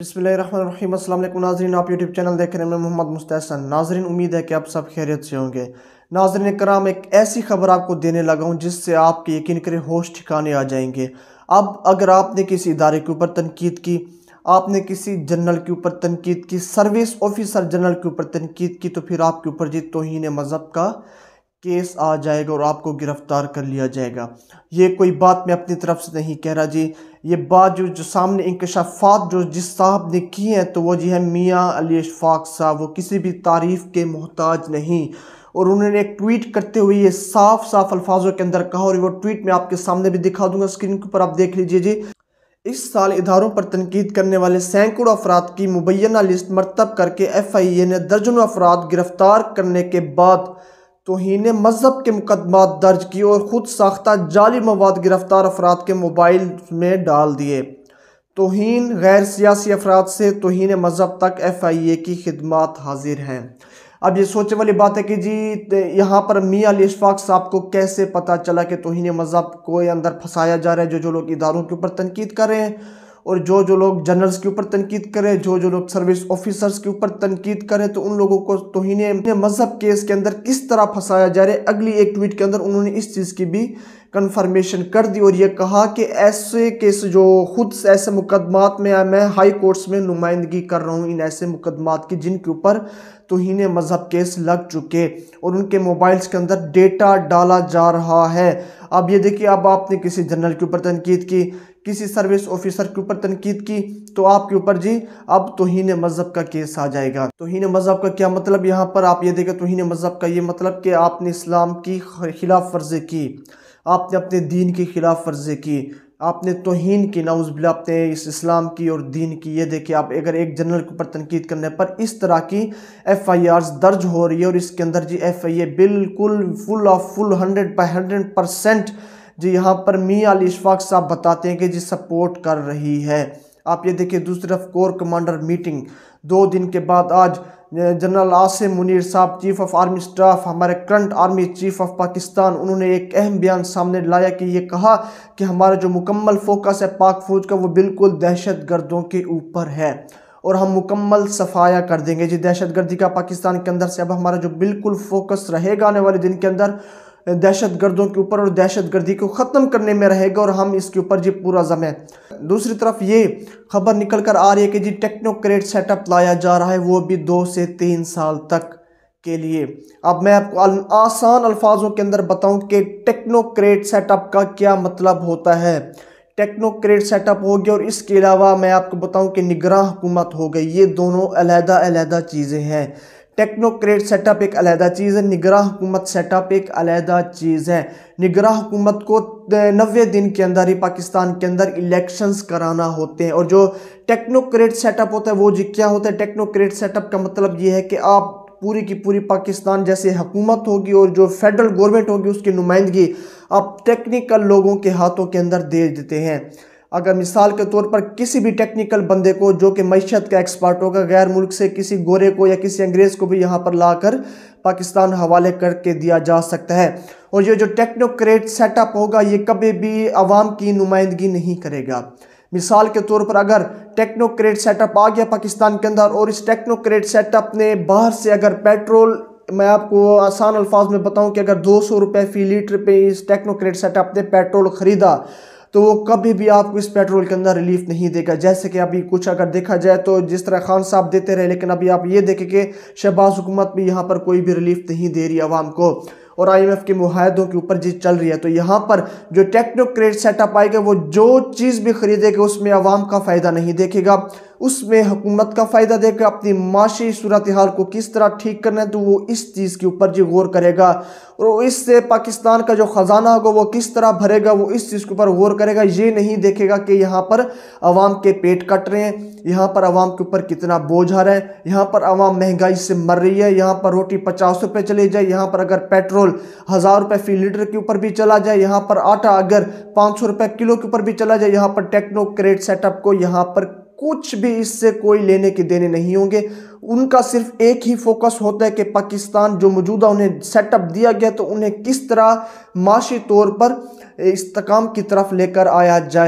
बिस्मिल्लाहिर्रहमानिर्रहीम। अस्सलाम वालेकुम नाज़रीन, आप यूट्यूब चैनल देख रहे हैं। मैं मोहम्मद मुस्तहसन। नाज़रीन, उम्मीद है कि आप सब खैरियत से होंगे। नाज़रीन कराम, एक ऐसी खबर आपको देने लगा हूँ जिससे आपके यकीन करें होश ठिकाने आ जाएंगे। अब अगर आपने किसी इदारे के ऊपर तनकीद की, आपने किसी जनरल के ऊपर तनकीद की, सर्विस ऑफिसर जनरल के ऊपर तनकीद की, तो फिर आपके ऊपर जी तौहीन मज़हब का केस आ जाएगा और आपको गिरफ्तार कर लिया जाएगा। ये कोई बात मैं अपनी तरफ से नहीं कह रहा जी। ये बात जो सामने इंकशाफात जो जिस साहब ने की हैं, तो वो जी है मियाँ अली इशफाक साहब। वो किसी भी तारीफ़ के मोहताज नहीं। और उन्होंने एक ट्वीट करते हुए ये साफ साफ अल्फाजों के अंदर कहा, और वो ट्वीट मैं आपके सामने भी दिखा दूंगा, स्क्रीन के ऊपर आप देख लीजिए जी। इस साल इदारों पर तनकीद करने वाले सैकड़ों अफराद की मुबैना लिस्ट मरतब करके FIA ने दर्जनों अफराद गिरफ्तार करने के बाद तौहीन मज़हब के मुकदमात दर्ज किए और खुद साख्ता जाली मवाद गिरफ्तार अफराद के मोबाइल में डाल दिए। तौहीन गैर सियासी अफराद से तौहीन मज़हब तक FIA की खिदमात हाजिर हैं। अब ये सोचने वाली बात है कि जी यहाँ पर मियाँ अली इशफाक साहब को कैसे पता चला कि तौहीन मज़हब को अंदर फंसाया जा रहा है। जो लोग इदारों के ऊपर तनकीद कर रहे हैं और जो लोग जनरल्स के ऊपर तनकीद करें, जो लोग सर्विस ऑफिसर्स के ऊपर तनकीद करें, तो उन लोगों को तौहीन मज़हब केस के अंदर किस तरह फंसाया जा रहा है। अगली एक ट्वीट के अंदर उन्होंने इस चीज़ की भी कन्फर्मेशन कर दी और ये कहा कि ऐसे केस जो खुद ऐसे मुकदमात में मैं हाई कोर्ट्स में नुमाइंदगी कर रहा हूँ, इन ऐसे मुकदमात की जिनके ऊपर तौहीन मज़हब केस लग चुके और उनके मोबाइल्स के अंदर डेटा डाला जा रहा है। अब ये देखिए, अब आपने किसी जनरल के ऊपर तनकीद की, किसी सर्विस ऑफिसर के ऊपर तनकीद की, तो आपके ऊपर जी अब तौहीन मज़हब का केस आ जाएगा। तौहीन मज़हब का क्या मतलब, यहाँ पर आप ये देखें, तौहीन मज़हब का ये मतलब कि आपने इस्लाम की खिलाफ वर्जी की, आपने अपने दीन की खिलाफ वर्जी की, आपने तौहीन की, नाउज़ुबिल्लाह, आपने इस इस्लाम की और दीन की। ये देखिए, आप अगर एक जनरल के ऊपर तनकीद करने पर इस तरह की FIRs दर्ज हो रही है और इसके अंदर जी FIA बिल्कुल फुल 100% जी यहाँ पर मियाँ अली इशफाक साहब बताते हैं कि जी सपोर्ट कर रही है। आप ये देखिए, दूसरी तरफ कोर कमांडर मीटिंग 2 दिन के बाद आज जनरल आसिम मुनीर साहब, चीफ ऑफ आर्मी स्टाफ, हमारे current army chief of Pakistan, उन्होंने एक अहम बयान सामने लाया कि ये कहा कि हमारा जो मुकम्मल फोकस है पाक फौज का, वो बिल्कुल दहशत गर्दों के ऊपर है और हम मुकम्मल सफाया कर देंगे जी दहशत गर्दी का पाकिस्तान के अंदर से। अब हमारा जो बिल्कुल फोकस रहेगा आने वाले दिन के अंदर दहशत गर्दों के ऊपर और दहशत गर्दी को ख़त्म करने में रहेगा और हम इसके ऊपर जी पूरा ज़म है। दूसरी तरफ ये खबर निकल कर आ रही है कि जी टेक्नोक्रेट सेटअप लाया जा रहा है, वो भी 2 से 3 साल तक के लिए। अब मैं आपको आसान अल्फाजों के अंदर बताऊं कि टेक्नोक्रेट सेटअप का क्या मतलब होता है। टेक्नोक्रेट सेटअप हो गया और इसके अलावा मैं आपको बताऊं कि निगरान हुकूमत हो गई। ये दोनों अलग-अलग चीज़ें हैं। टेक्नोक्रेट सेटअप एक अलहदा चीज़ है, निगरान हुकूमत सेटअप एक अलहदा चीज़ है। निगरान हुकूमत को 90 दिन के अंदर ही पाकिस्तान के अंदर इलेक्शंस कराना होते हैं और जो टेक्नोक्रेट सेटअप होता है वो जी क्या होता है। टेक्नोक्रेट सेटअप का मतलब ये है कि आप पूरी की पूरी पाकिस्तान जैसे हुकूमत होगी और जो फेडरल गवर्नमेंट होगी उसकी नुमाइंदगी आप टेक्निकल लोगों के हाथों के अंदर दे देते हैं। अगर मिसाल के तौर पर किसी भी टेक्निकल बंदे को जो कि मईशत का एक्सपर्ट होगा, गैर मुल्क से किसी गोरे को या किसी अंग्रेज़ को भी यहाँ पर लाकर पाकिस्तान हवाले करके दिया जा सकता है। और ये जो टेक्नोक्रेट सेटअप होगा ये कभी भी आवाम की नुमाइंदगी नहीं करेगा। मिसाल के तौर पर अगर टेक्नोक्रेट सेटअप आ गया पाकिस्तान के अंदर और इस टेक्नोक्रेट सेटअप ने बाहर से अगर पेट्रोल, मैं आपको आसान अल्फाज में बताऊं कि अगर 200 रुपये फी लीटर पे इस टेक्नोक्रेट सेटअप ने पेट्रोल ख़रीदा तो वो कभी भी आपको इस पेट्रोल के अंदर रिलीफ नहीं देगा। जैसे कि अभी कुछ अगर देखा जाए तो जिस तरह खान साहब देते रहे, लेकिन अभी आप ये देखें कि शहबाज हुकूमत भी यहाँ पर कोई भी रिलीफ नहीं दे रही आवाम को और IMF के मुआहदों के ऊपर जी चल रही है। तो यहाँ पर जो टेक्नोक्रेट सेटअप आएगा वो जो चीज़ भी खरीदेगा उसमें आवाम का फ़ायदा नहीं देखेगा, उसमें हुकूमत का फ़ायदा देगा। अपनी माशी सूरत हाल को किस तरह ठीक करना है तो वो इस चीज़ के ऊपर जी गौर करेगा और इससे पाकिस्तान का जो ख़जाना होगा वो किस तरह भरेगा वो इस चीज़ के ऊपर गौर करेगा। ये नहीं देखेगा कि यहाँ पर आवाम के पेट कट रहे हैं, यहाँ पर आवाम के ऊपर कितना बोझ आ रहा है, यहाँ पर आवाम महंगाई से मर रही है, यहाँ पर रोटी 50 रुपये चली जाए, यहाँ पर अगर पेट्रोल 1000 रुपये फी लीटर के ऊपर भी चला जाए, यहाँ पर आटा अगर 500 रुपये किलो के ऊपर भी चला जाए, यहाँ पर टेक्नोक्रेट सेटअप को यहाँ पर कुछ भी इससे कोई लेने के देने नहीं होंगे। उनका सिर्फ एक ही फोकस होता है कि पाकिस्तान जो मौजूदा उन्हें सेटअप दिया गया तो उन्हें किस तरह माशी तौर पर इस्तेकाम की तरफ लेकर आया जाए।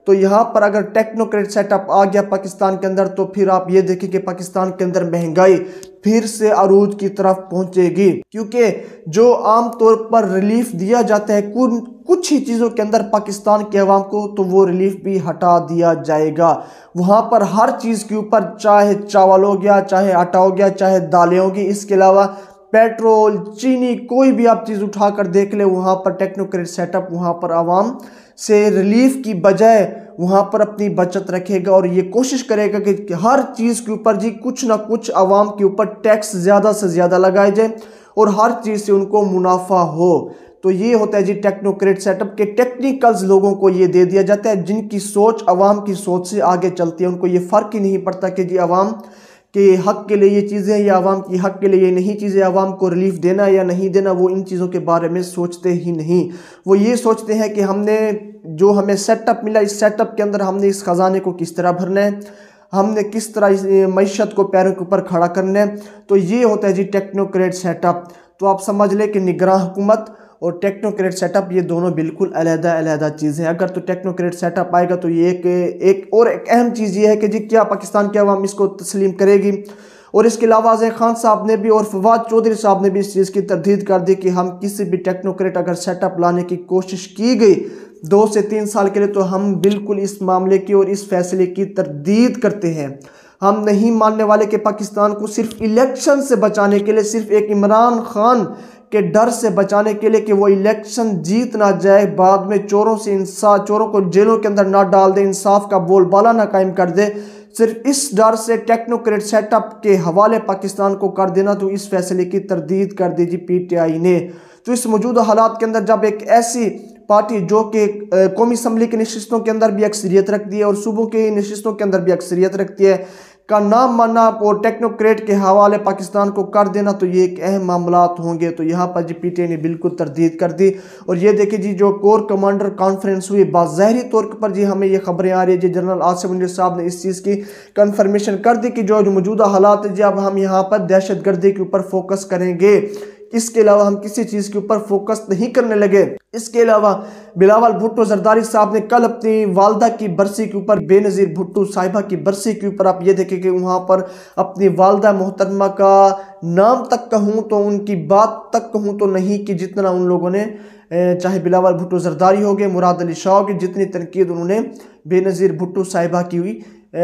तो यहाँ पर अगर टेक्नोक्रेट सेटअप आ गया पाकिस्तान के अंदर, तो फिर आप ये देखें कि पाकिस्तान के अंदर महंगाई फिर से अरूज की तरफ पहुंचेगी, क्योंकि जो आम तौर पर रिलीफ दिया जाता है कुछ ही चीज़ों के अंदर पाकिस्तान के अवाम को, तो वो रिलीफ भी हटा दिया जाएगा। वहाँ पर हर चीज़ के ऊपर, चाहे चावल हो गया, चाहे आटा हो गया, चाहे दालें होगी, इसके अलावा पेट्रोल, चीनी, कोई भी आप चीज़ उठाकर देख ले, वहाँ पर टेक्नोक्रेट सेटअप वहाँ पर आवाम से रिलीफ की बजाय वहाँ पर अपनी बचत रखेगा और ये कोशिश करेगा कि हर चीज़ के ऊपर जी कुछ ना कुछ आवाम के ऊपर टैक्स ज़्यादा से ज़्यादा लगाए जाए और हर चीज़ से उनको मुनाफा हो। तो ये होता है जी टेक्नोक्रेट सेटअप के टेक्निकल्स लोगों को ये दे दिया जाता है, जिनकी सोच आवाम की सोच से आगे चलती है। उनको ये फ़र्क ही नहीं पड़ता कि जी आवाम के हक के लिए ये चीज़ें या आवाम की हक के लिए ये नहीं चीज़ें, आवाम को रिलीफ देना या नहीं देना, वो इन चीज़ों के बारे में सोचते ही नहीं। वो ये सोचते हैं कि हमने जो हमें सेटअप मिला, इस सेटअप के अंदर हमने इस ख़जाने को किस तरह भरना है, हमने किस तरह इस मईशत को पैरों के ऊपर खड़ा करना है। तो ये होता है जी टेक्नोक्रेट सेटअप। तो आप समझ लें कि निगरान हुकूमत और टेक्नोक्रेट सेटअप ये दोनों बिल्कुल अलग-अलग चीज़ें हैं। अगर तो टेक्नोक्रेट सेटअप आएगा तो ये एक अहम चीज़ ये है कि जी क्या पाकिस्तान की आवाम इसको तस्लीम करेगी। और इसके अलावा अज़र खान साहब ने भी और फवाद चौधरी साहब ने भी इस चीज़ की तरदीद कर दी कि हम किसी भी टेक्नोक्रेट अगर सेटअप लाने की कोशिश की गई 2 से 3 साल के लिए, तो हम बिल्कुल इस मामले की और इस फैसले की तरदीद करते हैं। हम नहीं मानने वाले कि पाकिस्तान को सिर्फ इलेक्शन से बचाने के लिए, सिर्फ एक इमरान खान के डर से बचाने के लिए कि वो इलेक्शन जीत ना जाए, बाद में चोरों को जेलों के अंदर ना डाल दे, इंसाफ का बोलबाला ना कायम कर दे, सिर्फ इस डर से टेक्नोक्रेट सेटअप के हवाले पाकिस्तान को कर देना, तो इस फैसले की तरदीद कर दी जी PTI ने। तो इस मौजूदा हालात के अंदर जब एक ऐसी पार्टी जो कि कौमी असम्बली की नशिस्तों के अंदर भी अक्सरियत रखती है और सूबों की नशिस्तों के अंदर भी अक्सरियत रखती है, का नाम मानना और टेक्नोक्रेट के हवाले पाकिस्तान को कर देना, तो ये एक अहम मामलात होंगे। तो यहाँ पर जी PTI ने बिल्कुल तरदीद कर दी। और ये देखिए जी जो कोर कमांडर कॉन्फ्रेंस हुई, बाज़ाहिरी तौर पर जी हमें ये खबरें आ रही है जी जनरल आसिफ मुनीर साहब ने इस चीज़ की कन्फर्मेशन कर दी कि जो मौजूदा हालात है जी, अब हम यहाँ पर दहशत गर्दी के ऊपर फोकस करेंगे, इसके अलावा हम किसी चीज़ के ऊपर फोकस नहीं करने लगे। इसके अलावा बिलावल भुट्टो जरदारी साहब ने कल अपनी वालदा की बरसी के ऊपर, बेनज़ीर भुट्टो साहिबा की बरसी के ऊपर, आप ये देखें कि वहाँ पर अपनी वालदा मोहतरमा का नाम तक कहूँ तो उनकी बात तक कहूँ तो नहीं कि जितना उन लोगों ने, चाहे बिलावल भुट्टो जरदारी हो गए, मुराद अली शाह की, जितनी तनकीद उन्होंने बेनज़ीर भुट्टो साहिबा की हुई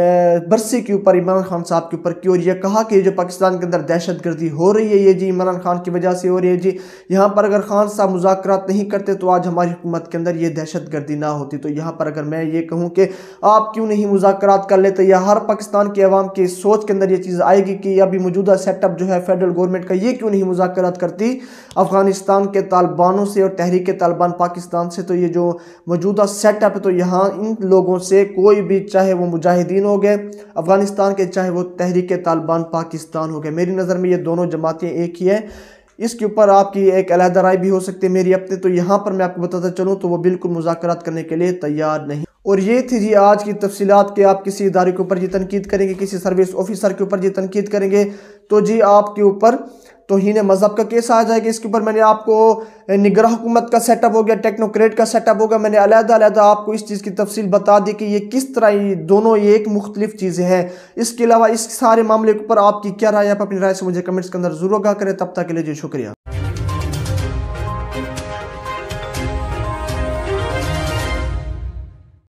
बरसी के ऊपर, इमरान खान साहब के ऊपर की, और ये कहा कि जो पाकिस्तान के अंदर दहशत गर्दी हो रही है ये जी इमरान खान की वजह से हो रही है जी। यहाँ पर अगर खान साहब मुज़ाकरात नहीं करते तो आज हमारी हुकूमत के अंदर ये दहशत गर्दी ना होती। तो यहाँ पर अगर मैं ये कहूँ कि आप क्यों नहीं मुज़ाकरात कर लेते, या हर पाकिस्तान के अवाम की सोच के अंदर ये चीज़ आएगी कि अभी मौजूदा सेटअप जो है फेडरल गवर्नमेंट का, ये क्यों नहीं मुज़ाकरात करती अफ़गानिस्तान के तालिबानों से और तहरीक तालिबान पाकिस्तान से। तो ये जो मौजूदा सेटअप है, तो यहाँ इन लोगों से कोई भी, चाहे वो मुजाहिदीन हो गए अफगानिस्तान के, चाहे वो तहरीक तालिबान पाकिस्तान हो गए, मेरी नज़र में ये दोनों जमातें एक ही है। इसके ऊपर आपकी एक अलहदा राय भी हो सकती है, मेरी अपने। तो यहाँ पर मैं आपको बताता चलूँ तो वो बिल्कुल मुज़ाकरात करने के लिए तैयार नहीं। और ये थी जी आज की तफसीलात कि आप किसी इदारे के ऊपर जी तनकीद करेंगे, किसी सर्विस ऑफिसर के ऊपर जी तनकीद करेंगे, तो जी आपके ऊपर तौहीन मज़हब का केस आ जाएगा। इसके ऊपर मैंने आपको निगरान हुकूमत का सेटअप हो गया, टेक्नोक्रेट का सेटअप होगा, मैंने अलग-अलग आपको इस चीज़ की तफसील बता दी कि ये किस तरह, ये दोनों ये एक मुख्तलिफ चीज़ें हैं। इसके अलावा इस सारे मामले के ऊपर आपकी क्या राय है, आप अपनी राय से मुझे कमेंट्स के अंदर ज़रूर आगाह करें। तब तक के लिए जी शुक्रिया।